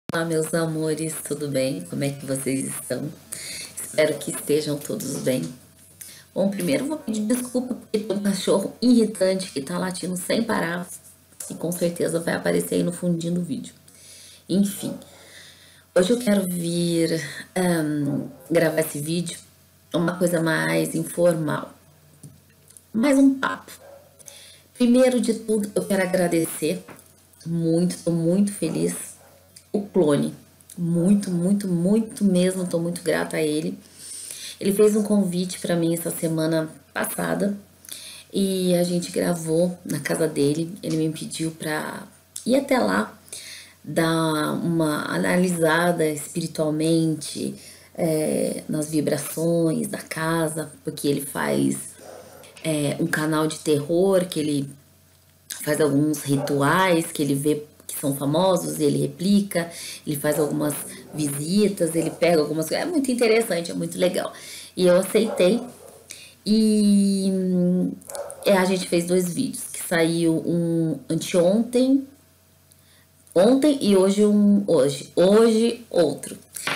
Olá, meus amores, tudo bem? Como é que vocês estão? Espero que estejam todos bem. Bom, primeiro vou pedir desculpa porque tem um cachorro irritante que tá latindo sem parar e com certeza vai aparecer aí no fundinho do vídeo. Enfim, hoje eu quero vir gravar esse vídeo uma coisa mais informal, mais um papo. Primeiro de tudo, eu quero agradecer muito, tô muito feliz o clone. Muito, muito, muito mesmo, tô muito grata a ele. Ele fez um convite pra mim essa semana passada e a gente gravou na casa dele. Ele me pediu pra ir até lá, dar uma analisada espiritualmente nas vibrações da casa, porque ele faz um canal de terror, que ele faz alguns rituais que ele vê que são famosos, ele replica, ele faz algumas visitas, ele pega algumas coisas. É muito interessante, é muito legal. E eu aceitei. E a gente fez 2 vídeos, que saiu um anteontem, ontem e hoje hoje outro.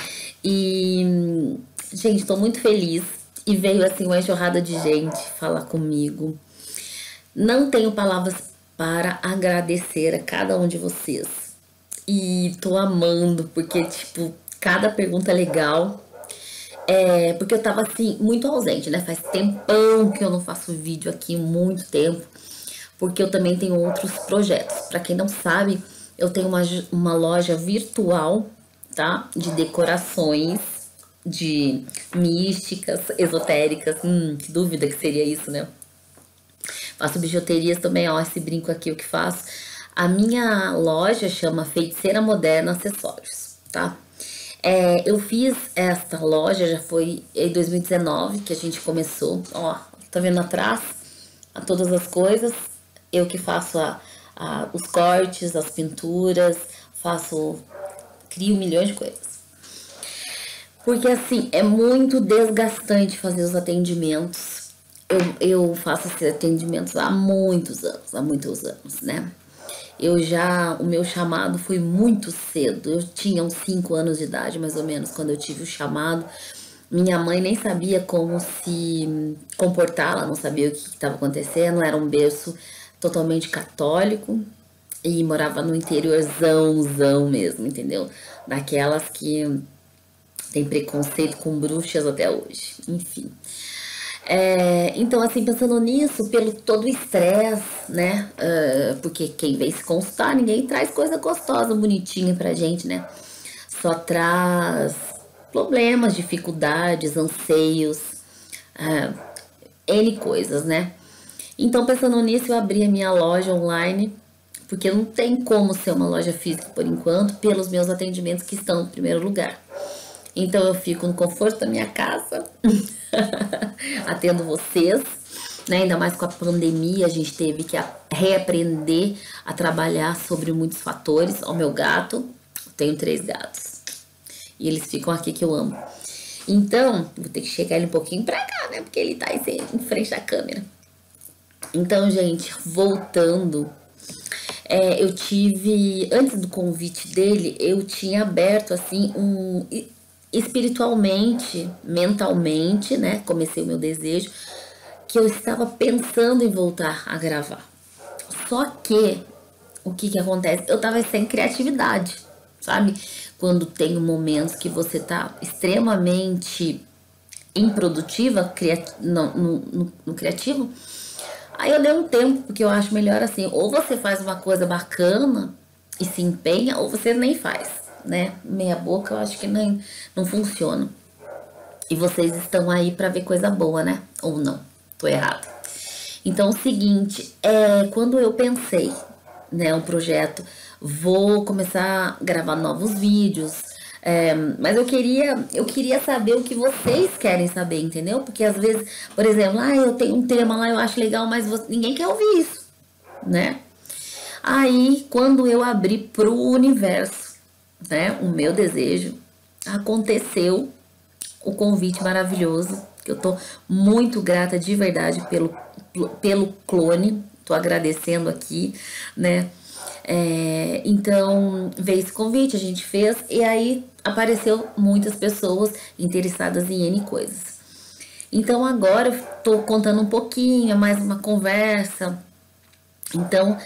E gente, tô muito feliz. E veio assim uma enxurrada de gente falar comigo. Não tenho palavras para agradecer a cada um de vocês. E tô amando, porque, tipo, cada pergunta é legal. Porque eu tava, assim, muito ausente, né? Faz tempão que eu não faço vídeo aqui, muito tempo. Porque eu também tenho outros projetos. Pra quem não sabe, eu tenho uma loja virtual, tá? De decorações, de místicas, esotéricas. Que dúvida que seria isso, né? Faço bijuterias também, ó, esse brinco aqui o que faço. A minha loja chama Feiticeira Moderna Acessórios, tá? Eu fiz esta loja, já foi em 2019 que a gente começou, ó, tá vendo atrás? Todas as coisas, eu que faço os cortes, as pinturas, crio milhões de coisas. Porque assim, é muito desgastante fazer os atendimentos. Eu faço esses atendimentos há muitos anos, né? O meu chamado foi muito cedo. Eu tinha uns 5 anos de idade, mais ou menos, quando eu tive o chamado. Minha mãe nem sabia como se comportar, ela não sabia o que estava acontecendo. Era um berço totalmente católico e morava no interiorzão mesmo, entendeu? Daquelas que tem preconceito com bruxas até hoje. Enfim. Então, assim, pensando nisso, pelo todo o estresse, né? Porque quem vem se consultar, ninguém traz coisa gostosa, bonitinha pra gente, né? Só traz problemas, dificuldades, anseios, N coisas, né? Então, pensando nisso, eu abri a minha loja online, porque não tem como ser uma loja física por enquanto, pelos meus atendimentos que estão no primeiro lugar. Então eu fico no conforto da minha casa, atendo vocês, né? Ainda mais com a pandemia, a gente teve que reaprender a trabalhar sobre muitos fatores. Ó, meu gato, eu tenho 3 gatos, e eles ficam aqui que eu amo. Então, vou ter que chegar ele um pouquinho pra cá, né? Porque ele tá aí em frente à câmera. Então, gente, voltando, antes do convite dele, eu tinha aberto, assim, espiritualmente, mentalmente, né? Comecei o meu desejo, que eu estava pensando em voltar a gravar. Só que, o que acontece? Eu tava sem criatividade, sabe? Quando tem momentos que você tá extremamente improdutiva no criativo, aí eu dei um tempo, porque eu acho melhor assim, ou você faz uma coisa bacana e se empenha, ou você nem faz, né? Meia boca eu acho que nem não funciona. E vocês estão aí pra ver coisa boa, né? Ou não? Tô errada. Então, o seguinte, quando eu pensei, né, um projeto, vou começar a gravar novos vídeos, mas eu queria saber o que vocês querem saber, entendeu? Porque às vezes, por exemplo, eu tenho um tema lá, eu acho legal, mas ninguém quer ouvir isso, né? Aí, quando eu abri pro universo, né, o meu desejo, aconteceu o convite maravilhoso, que eu tô muito grata de verdade pelo clone, tô agradecendo aqui, né? Então veio esse convite, a gente fez e aí apareceu muitas pessoas interessadas em N coisas. Então agora eu tô contando um pouquinho, é mais uma conversa. Então,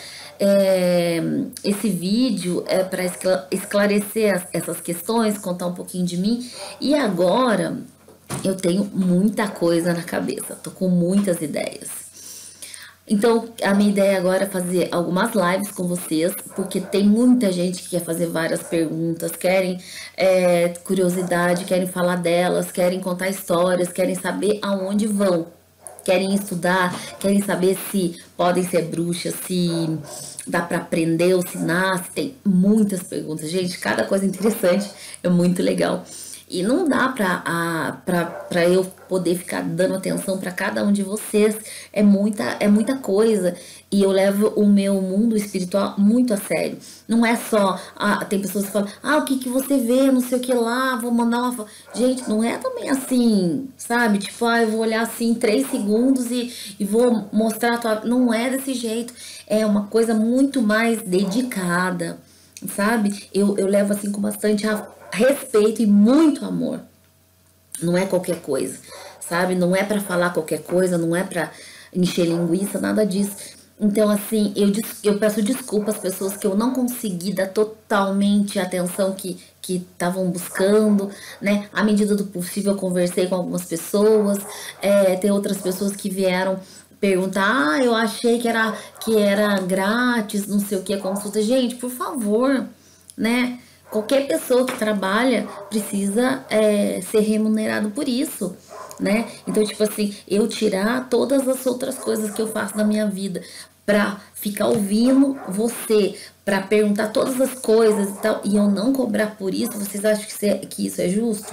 esse vídeo é para esclarecer essas questões, contar um pouquinho de mim. E agora eu tenho muita coisa na cabeça, tô com muitas ideias. Então, a minha ideia agora é fazer algumas lives com vocês, porque tem muita gente que quer fazer várias perguntas, querem curiosidade, querem falar delas, querem contar histórias, querem saber aonde vão. Querem estudar, querem saber se podem ser bruxas, se dá para aprender ou se nasce. Tem muitas perguntas. Gente, cada coisa interessante, é muito legal. E não dá pra eu poder ficar dando atenção para cada um de vocês. É muita coisa. E eu levo o meu mundo espiritual muito a sério. Não é só. Tem pessoas que falam, o que você vê, não sei o que lá, vou mandar uma foto. Gente, não é também assim, sabe? Tipo, eu vou olhar assim 3 segundos e vou mostrar a tua. Não é desse jeito. É uma coisa muito mais dedicada, sabe? Eu levo assim com bastante respeito e muito amor. Não é qualquer coisa, sabe? Não é pra falar qualquer coisa, não é pra encher linguiça, nada disso. Então, assim, eu peço desculpas às pessoas que eu não consegui dar totalmente a atenção que estavam buscando, né? À medida do possível, eu conversei com algumas pessoas, tem outras pessoas que vieram perguntar, eu achei que era grátis, não sei o que, a consulta. Gente, por favor, né? Qualquer pessoa que trabalha precisa ser remunerado por isso, né? Então, tipo assim, eu tirar todas as outras coisas que eu faço na minha vida pra ficar ouvindo você, pra perguntar todas as coisas e tal, e eu não cobrar por isso, vocês acham que isso é justo?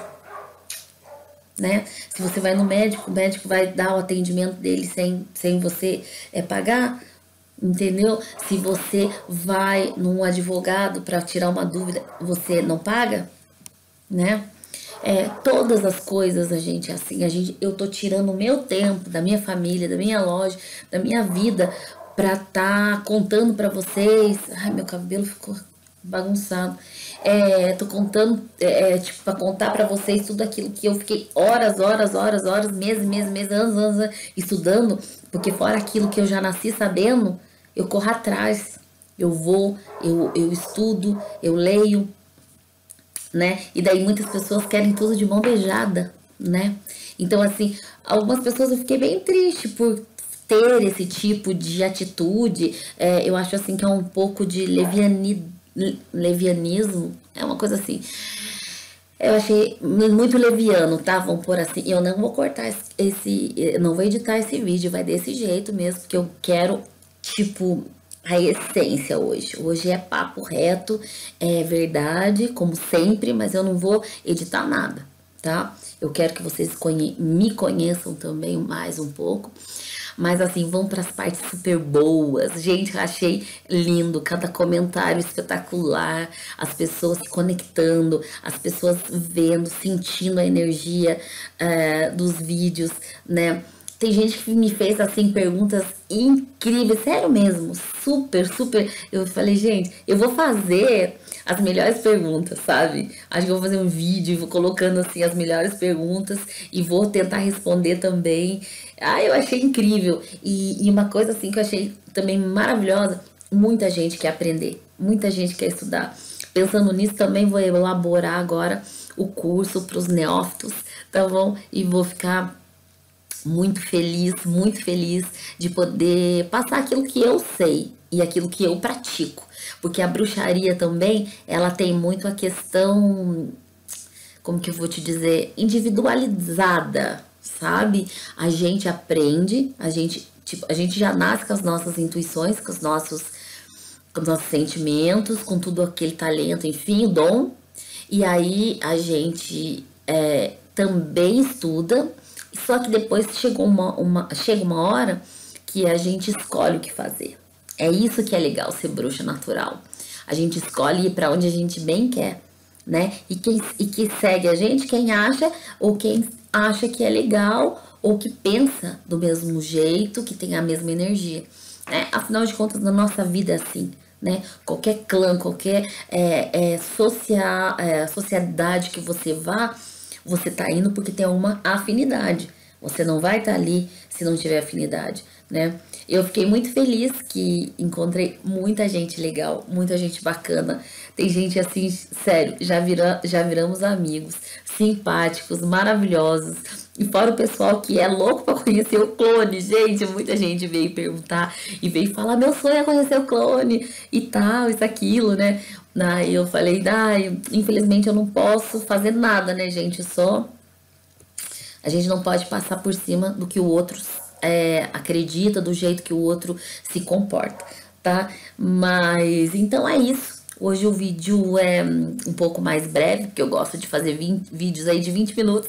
Né? Se você vai no médico, o médico vai dar o atendimento dele sem você pagar, entendeu? Se você vai num advogado para tirar uma dúvida, você não paga, né? Todas as coisas eu tô tirando o meu tempo, da minha família, da minha loja, da minha vida, pra tá contando pra vocês. Ai, meu cabelo ficou bagunçado. Tô contando, tipo, pra contar pra vocês tudo aquilo que eu fiquei horas, meses, anos estudando, porque fora aquilo que eu já nasci sabendo, eu corro atrás, eu estudo, eu leio, né? E daí muitas pessoas querem tudo de mão beijada, né? Então, assim, algumas pessoas eu fiquei bem triste por ter esse tipo de atitude. Eu acho, assim, que é um pouco de levianismo, é uma coisa assim. Eu achei muito leviano, tá? Vamos pôr assim. Eu não vou cortar eu não vou editar esse vídeo, vai desse jeito mesmo, porque eu quero, tipo, a essência hoje. Hoje é papo reto, é verdade, como sempre, mas eu não vou editar nada, tá? Eu quero que vocês me conheçam também mais um pouco. Mas assim, vamos para as partes super boas. Gente, eu achei lindo, cada comentário espetacular, as pessoas se conectando, as pessoas vendo, sentindo a energia dos vídeos, né? Tem gente que me fez, assim, perguntas incríveis, sério mesmo, super. Eu falei, gente, eu vou fazer as melhores perguntas, sabe? Acho que eu vou fazer um vídeo, vou colocando, assim, as melhores perguntas e vou tentar responder também. Eu achei incrível. E uma coisa, assim, que eu achei também maravilhosa, muita gente quer aprender, muita gente quer estudar. Pensando nisso, também vou elaborar agora o curso para os neófitos, tá bom? E vou ficar muito feliz de poder passar aquilo que eu sei e aquilo que eu pratico. Porque a bruxaria também, ela tem muito a questão, como que eu vou te dizer, individualizada, sabe? A gente aprende, a gente já nasce com as nossas intuições, com os nossos sentimentos, com tudo aquele talento, enfim, o dom. E aí a gente também estuda. Só que depois chega uma hora que a gente escolhe o que fazer. É isso que é legal ser bruxa natural. A gente escolhe ir para onde a gente bem quer, né? E que segue a gente, quem acha ou quem acha que é legal ou que pensa do mesmo jeito, que tem a mesma energia, né? Afinal de contas, na nossa vida é assim, né? Qualquer clã, qualquer sociedade que você vá, você tá indo porque tem uma afinidade. Você não vai estar ali se não tiver afinidade, né? Eu fiquei muito feliz que encontrei muita gente legal, muita gente bacana. Tem gente assim, sério, já viramos amigos, simpáticos, maravilhosos. E fora o pessoal que é louco pra conhecer o clone, gente, muita gente veio perguntar e veio falar: meu sonho é conhecer o clone e tal, isso, aquilo, né? Aí eu falei: infelizmente eu não posso fazer nada, né, gente? Só a gente não pode passar por cima do que o outro acredita, do jeito que o outro se comporta, tá? Mas então é isso. Hoje o vídeo é um pouco mais breve, porque eu gosto de fazer vídeos aí de 20 minutos,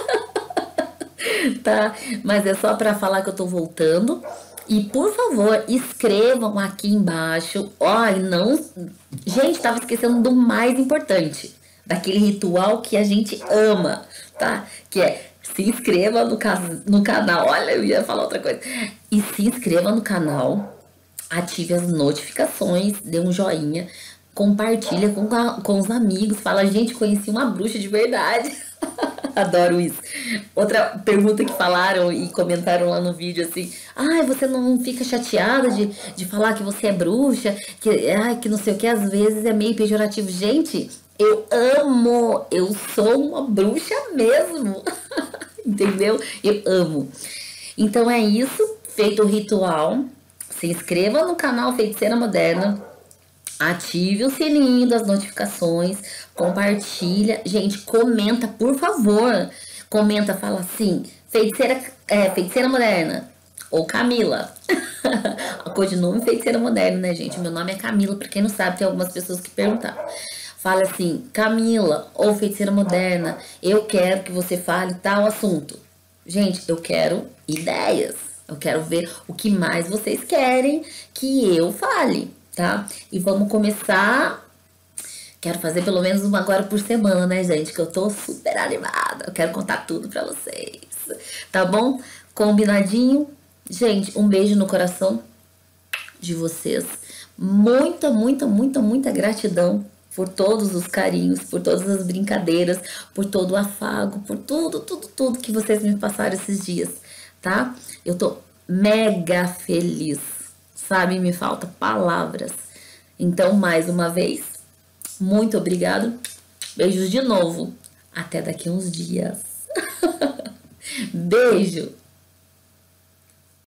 tá? Mas é só pra falar que eu tô voltando. E por favor, escrevam aqui embaixo. Ó, e não. Gente, tava esquecendo do mais importante, daquele ritual que a gente ama, tá? Que é: se inscreva no canal. Olha, eu ia falar outra coisa. E se inscreva no canal, ative as notificações, dê um joinha, compartilha com os amigos. Fala: gente, conheci uma bruxa de verdade. Adoro isso. Outra pergunta que falaram e comentaram lá no vídeo assim: você não fica chateada de falar que você é bruxa, que não sei o que, às vezes é meio pejorativo. Gente, eu amo, eu sou uma bruxa mesmo. Entendeu? Eu amo. Então é isso, feito o ritual. Se inscreva no canal Feiticeira Moderna. Ative o sininho das notificações, compartilha. Gente, comenta, por favor. Comenta, fala assim: Feiticeira Moderna ou Camila. O codinome Feiticeira Moderna, né, gente? Meu nome é Camila, pra quem não sabe, tem algumas pessoas que perguntaram. Fala assim: Camila ou Feiticeira Moderna, eu quero que você fale tal assunto. Gente, eu quero ideias. Eu quero ver o que mais vocês querem que eu fale, tá? E vamos começar. Quero fazer pelo menos uma agora por semana, né, gente? Que eu tô super animada. Eu quero contar tudo pra vocês. Tá bom? Combinadinho? Gente, um beijo no coração de vocês. Muita, muita, muita, muita gratidão por todos os carinhos, por todas as brincadeiras, por todo o afago, por tudo, tudo, tudo que vocês me passaram esses dias, tá? Eu tô mega feliz, sabe? Me faltam palavras. Então, mais uma vez, muito obrigado. Beijos de novo. Até daqui uns dias. Beijo!